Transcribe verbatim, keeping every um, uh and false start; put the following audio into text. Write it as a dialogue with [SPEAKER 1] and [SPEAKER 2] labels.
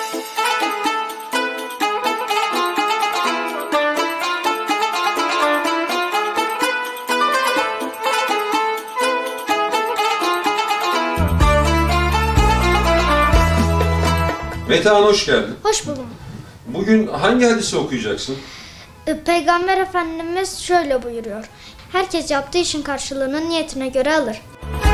[SPEAKER 1] Metehan, hoş geldin.
[SPEAKER 2] Hoş buldum.
[SPEAKER 1] Bugün hangi hadisi okuyacaksın?
[SPEAKER 2] Peygamber Efendimiz şöyle buyuruyor: herkes yaptığı işin karşılığını niyetine göre alır.